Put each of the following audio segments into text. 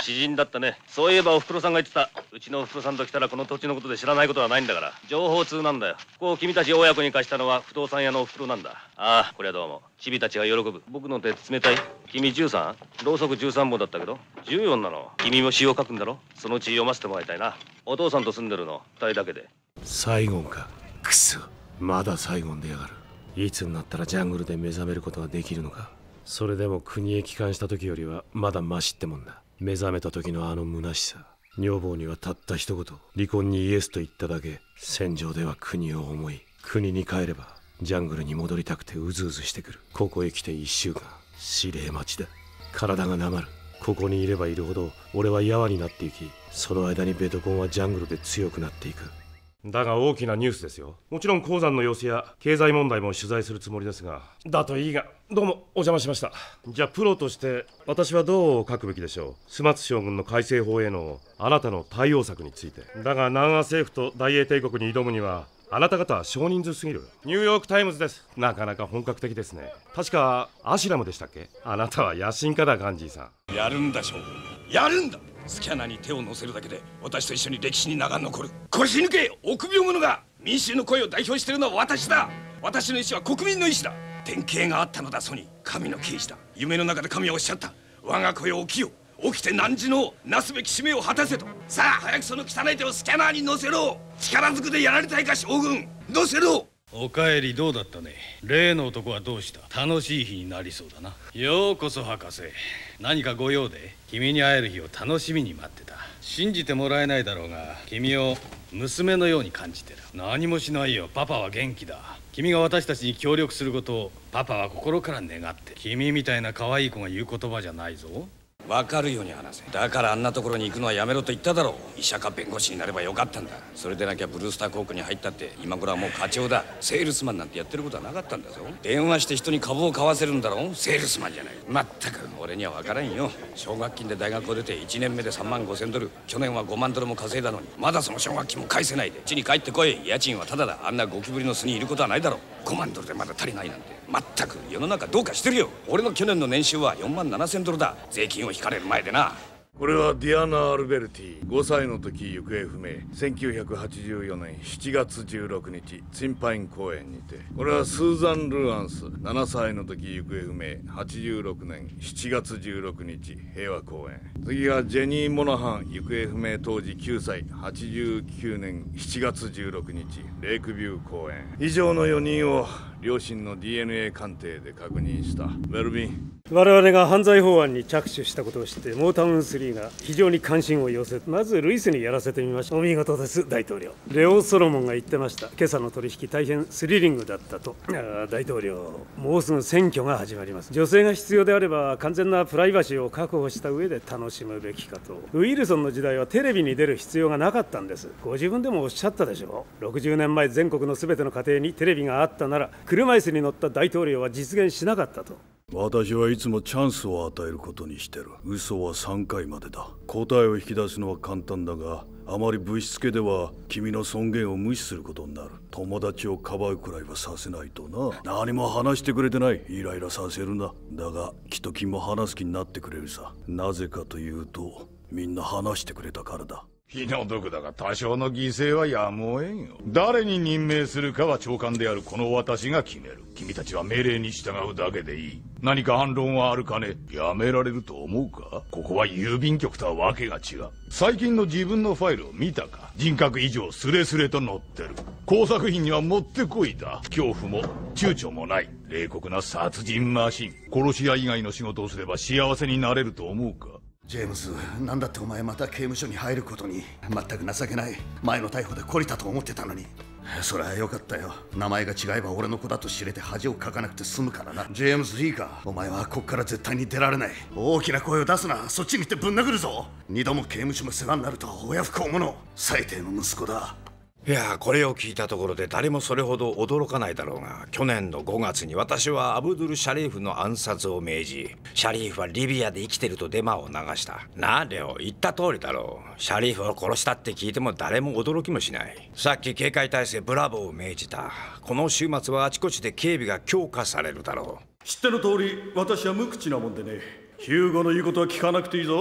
詩人だったね。そういえばおふくろさんが言ってた。うちのおふくろさんと来たらこの土地のことで知らないことはないんだから。情報通なんだよ。ここを君たち親子に貸したのは不動産屋のおふくろなんだ。ああ、こりゃどうも。チビたちが喜ぶ。僕の手冷たい。君 13？ ろうそく13本だったけど14なの。君も詩を書くんだろ。そのうち読ませてもらいたいな。お父さんと住んでるの2人だけで。 サイゴンか。くそ、まだサイゴンでやがる。いつになったらジャングルで目覚めることができるのか。それでも国へ帰還した時よりはまだマシってもんだ。目覚めた時のあの虚しさ。女房にはたった一言、離婚にイエスと言っただけ。戦場では国を思い、国に帰ればジャングルに戻りたくてうずうずしてくる。ここへ来て1週間、指令待ちだ。体がなまる。ここにいればいるほど俺はやわになっていき、その間にベトコンはジャングルで強くなっていく。 だが大きなニュースですよ。もちろん鉱山の様子や経済問題も取材するつもりですが。だといいが、どうもお邪魔しました。じゃあプロとして私はどう書くべきでしょう。スマツ将軍の改正法へのあなたの対応策について。だが南ア政府と大英帝国に挑むにはあなた方は少人数すぎる。ニューヨークタイムズです。なかなか本格的ですね。確かアシュラムでしたっけ。あなたは野心家だ、ガンジーさん。 やるんだ将軍、やるんだ。スキャナーに手を乗せるだけで私と一緒に歴史に名が残る。殺し抜け臆病者が。民衆の声を代表しているのは私だ。私の意志は国民の意志だ。典型があったのだソニー。神の啓示だ。夢の中で神はおっしゃった。我が声を起きよ。起きて汝のなすべき使命を果たせと。さあ早くその汚い手をスキャナーに乗せろ。力ずくでやられたいか将軍、乗せろ。 おかえり、どうだったね。例の男はどうした。楽しい日になりそうだな。ようこそ博士。何かご用で。君に会える日を楽しみに待ってた。信じてもらえないだろうが君を娘のように感じてる。何もしないよ、パパは元気だ。君が私たちに協力することをパパは心から願ってる。君みたいな可愛い子が言う言葉じゃないぞ。 分かるように話せ。だからあんなところに行くのはやめろと言っただろう。医者か弁護士になればよかったんだ。それでなきゃブルースター航空に入ったって今頃はもう課長だ。セールスマンなんてやってることはなかったんだぞ。電話して人に株を買わせるんだろう。セールスマンじゃない。まったく俺には分からんよ。奨学金で大学を出て1年目で3万5千ドル、去年は5万ドルも稼いだのにまだその奨学金も返せないで家に帰ってこい。家賃はタダだ。あんなゴキブリの巣にいることはないだろう。5万ドルでまだ足りないなんて。まったく世の中どうかしてるよ。俺の去年の年収は4万7千ドルだ。税金を引かれる前でな。 これはディアナ・アルベルティ、5歳の時行方不明。1984年7月16日ツインパイン公園にて。これはスーザン・ルアンス、7歳の時行方不明。86年7月16日平和公園。次はジェニー・モナハン、行方不明当時9歳。89年7月16日レイクビュー公園。以上の4人を両親の DNA 鑑定で確認した。メルビン、 我々が犯罪法案に着手したことを知ってモータウン3が非常に関心を寄せ、まずルイスにやらせてみました。お見事です、大統領。レオ・ソロモンが言ってました。今朝の取引大変スリリングだったと。大統領、もうすぐ選挙が始まります。女性が必要であれば完全なプライバシーを確保した上で楽しむべきかと。ウィルソンの時代はテレビに出る必要がなかったんです。ご自分でもおっしゃったでしょう。60年前全国の全ての家庭にテレビがあったなら車椅子に乗った大統領は実現しなかったと。 私はいつもチャンスを与えることにしてる。嘘は3回までだ。答えを引き出すのは簡単だが、あまりぶしつけでは君の尊厳を無視することになる。友達をかばうくらいはさせないとな。何も話してくれてない。イライラさせるな。だがきっと君も話す気になってくれるさ。なぜかというとみんな話してくれたからだ。 気の毒だが多少の犠牲はやむを得んよ。誰に任命するかは長官であるこの私が決める。君たちは命令に従うだけでいい。何か反論はあるかね。やめられると思うか。ここは郵便局とはわけが違う。最近の自分のファイルを見たか。人格以上スレスレと載ってる。工作品にはもってこいだ。恐怖も躊躇もない冷酷な殺人マシン。殺し屋以外の仕事をすれば幸せになれると思うか。 ジェームズ、なんだってお前また刑務所に入ることに。全く情けない。前の逮捕で懲りたと思ってたのに。そりゃよかったよ。名前が違えば俺の子だと知れて恥をかかなくて済むからな。ジェームズいいか、お前はこっから絶対に出られない。大きな声を出すな。そっちに行ってぶん殴るぞ。二度も刑務所の世話になるとは親不孝者。最低の息子だ。 いや、これを聞いたところで誰もそれほど驚かないだろうが、去年の5月に私はアブドゥル・シャリーフの暗殺を命じ、シャリーフはリビアで生きてるとデマを流した。なあレオ、言った通りだろう。シャリーフを殺したって聞いても誰も驚きもしない。さっき警戒態勢ブラボーを命じた。この週末はあちこちで警備が強化されるだろう。 知っての通り私は無口なもんでね。ヒューゴの言うことは聞かなくていいぞ。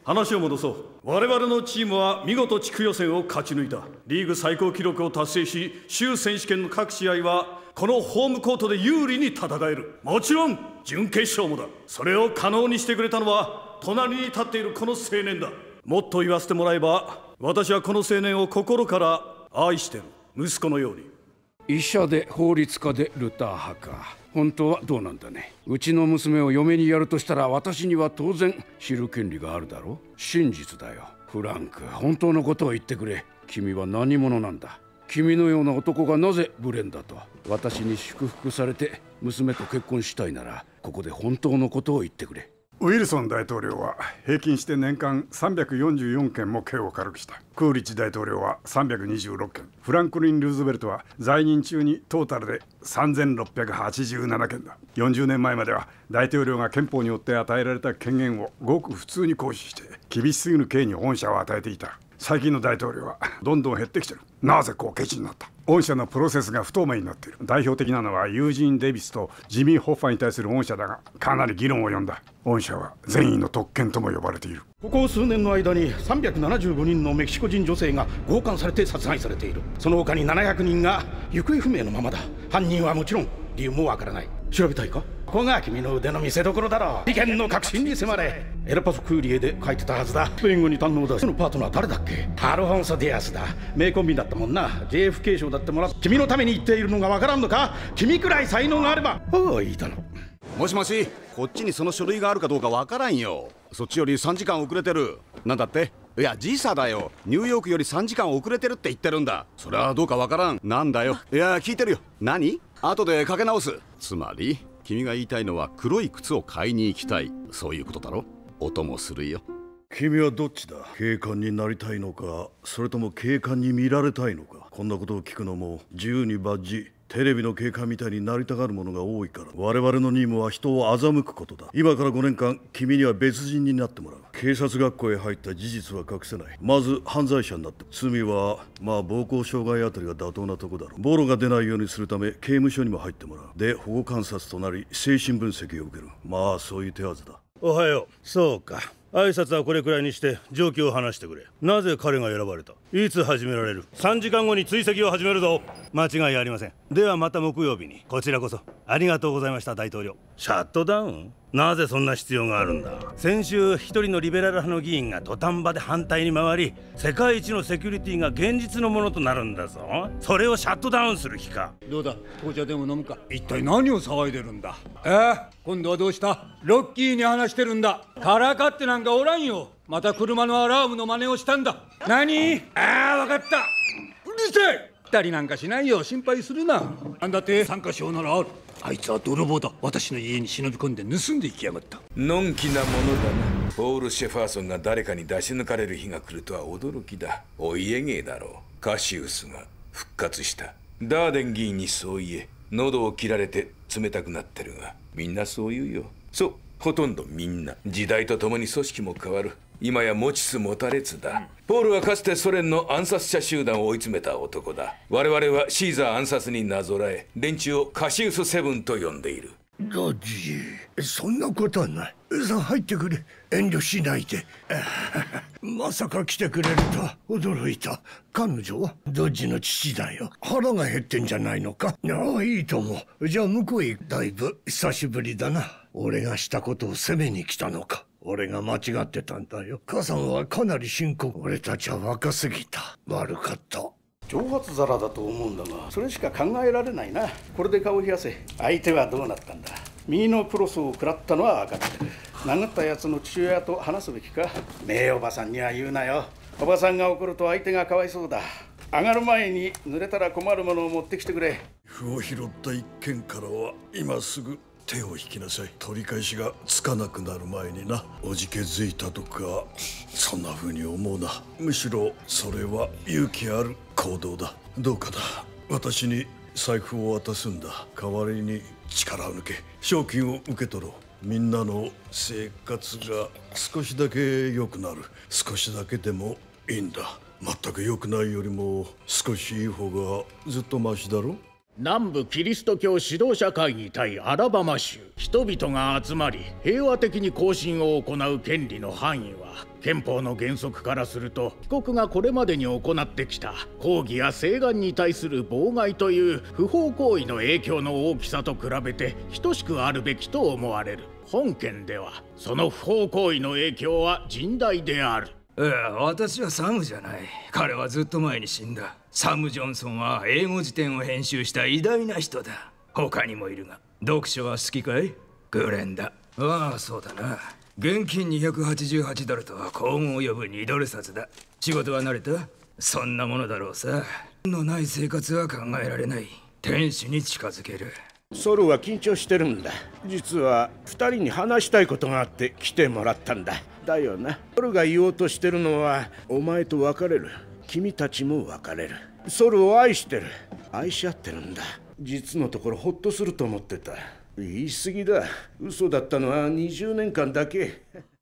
話を戻そう。我々のチームは見事地区予選を勝ち抜いた。リーグ最高記録を達成し、州選手権の各試合はこのホームコートで有利に戦える。もちろん準決勝もだ。それを可能にしてくれたのは隣に立っているこの青年だ。もっと言わせてもらえば、私はこの青年を心から愛してる。息子のように。 医者で法律家でルター派か。本当はどうなんだね。うちの娘を嫁にやるとしたら、私には当然知る権利があるだろう。真実だよフランク。本当のことを言ってくれ。君は何者なんだ。君のような男がなぜブレンだと。私に祝福されて娘と結婚したいなら、ここで本当のことを言ってくれ。 ウィルソン大統領は平均して年間344件も刑を軽くした。クーリッチ大統領は326件。フランクリン・ルーズベルトは在任中にトータルで3687件だ。40年前までは大統領が憲法によって与えられた権限をごく普通に行使して、厳しすぎる刑に恩赦を与えていた。最近の大統領はどんどん減ってきてる。なぜこうケチになった。恩赦のプロセスが不透明になっている。代表的なのはユージン・デイビスとジミー・ホッファーに対する恩赦だが、かなり議論を呼んだ。恩赦は善意の特権とも呼ばれている。 ここ数年の間に375人のメキシコ人女性が強姦されて殺害されている。その他に700人が行方不明のままだ。犯人はもちろん理由もわからない。調べたいか。ここが君の腕の見せ所だろう。事件の核心に迫れ。エルパソクーリエで書いてたはずだ。スペイン語に堪能だ。そのパートナー誰だっけ。アルフォンソ・ディアスだ。名コンビだったもんな。 JFK 賞だってもらって、君のために言っているのがわからんのか。君くらい才能があれば。おお、いいだろう。 もしもし、こっちにその書類があるかどうかわからんよ。そっちより3時間遅れてる。なんだって。いや時差だよ。ニューヨークより3時間遅れてるって言ってるんだ。それはどうかわからん。なんだよ。いや聞いてるよ。何。後でかけ直す。つまり君が言いたいのは黒い靴を買いに行きたい、そういうことだろ。音もするよ。 君はどっちだ。警官になりたいのか、それとも警官に見られたいのか。こんなことを聞くのも自由にバッジ、テレビの警官みたいになりたがる者が多いから。我々の任務は人を欺くことだ。今から5年間君には別人になってもらう。警察学校へ入った事実は隠せない。まず犯罪者になって、罪は暴行傷害あたりが妥当なとこだろう。ボロが出ないようにするため刑務所にも入ってもらう。で保護観察となり精神分析を受ける。そういう手はずだ。 おはよう。そうか、挨拶はこれくらいにして状況を話してくれ。なぜ彼が選ばれた。いつ始められる。3時間後に追跡を始めるぞ。間違いありません。ではまた木曜日に。こちらこそありがとうございました。大統領。シャットダウン。なぜそんな必要があるんだ。先週一人のリベラル派の議員が土壇場で反対に回り、世界一のセキュリティが現実のものとなるんだぞ。それをシャットダウンする気か。 どうだ、紅茶でも飲むか。一体何を騒いでるんだ。今度はどうした。ロッキーに話してるんだ。からかってなんかおらんよ。また車のアラームの真似をしたんだ。何。分かった。うるせえ。二人なんかしないよ。心配するな。なんだって参加賞ならある。あいつは泥棒だ。私の家に忍び込んで盗んでいきやがった。 のんきなものだな。ポール・シェファーソンが誰かに出し抜かれる日が来るとは驚きだ。お家芸だろう。カシウスが復活した。ダーデン議員にそう言え。喉を切られて冷たくなってるが、みんなそう言うよ。そう、ほとんどみんな。時代とともに組織も変わる。今や持ちつ持たれつだ。ポールはかつてソ連の暗殺者集団を追い詰めた男だ。我々はシーザー暗殺になぞらえ、連中をカシウス7と呼んでいる。 ドッジ、そんなことはない。さあ入ってくれ。遠慮しないで。まさか来てくれるとは驚いた。彼女はドッジの父だよ。腹が減ってんじゃないのか。いいと思う。じゃあ向こうへ。だいぶ久しぶりだな。俺がしたことを責めに来たのか。俺が間違ってたんだよ。母さんはかなり深刻。俺たちは若すぎた。悪かった。 挑発皿だと思うんだが、それしか考えられないな。これで顔を冷やせ。相手はどうなったんだ。右のクロスを食らったのは分かってる。殴ったやつの父親と話すべきか。ねえおばさんには言うなよ。おばさんが怒ると相手がかわいそうだ。上がる前に濡れたら困るものを持ってきてくれ。 歩を拾った一件からは今すぐ手を引きなさい。取り返しがつかなくなる前にな。おじけづいたとかそんな風に思うな。むしろそれは勇気ある行動だ。どうかだ、私に財布を渡すんだ。代わりに力を抜け、賞金を受け取ろう。みんなの生活が少しだけ良くなる。少しだけでもいいんだ。全く良くないよりも少しいい方がずっとマシだろ。 南部キリスト教指導者会議対アラバマ州。人々が集まり平和的に行進を行う権利の範囲は憲法の原則からすると被告がこれまでに行ってきた抗議や請願に対する妨害という不法行為の影響の大きさと比べて等しくあるべきと思われる。本件ではその不法行為の影響は甚大である。 私はサムじゃない。彼はずっと前に死んだ。サム・ジョンソンは英語辞典を編集した偉大な人だ。他にもいるが、読書は好きかい？グレンだ。ああ、そうだな。現金288ドルと皇后を呼ぶ2ドル札だ。仕事は慣れた？そんなものだろうさ。のない生活は考えられない。天使に近づける。 ソルは緊張してるんだ。実は2人に話したいことがあって来てもらったんだ。だよな。ソルが言おうとしてるのはお前と別れる。君たちも別れる。ソルを愛してる。愛し合ってるんだ。実のところホッとすると思ってた。言い過ぎだ。嘘だったのは20年間だけ。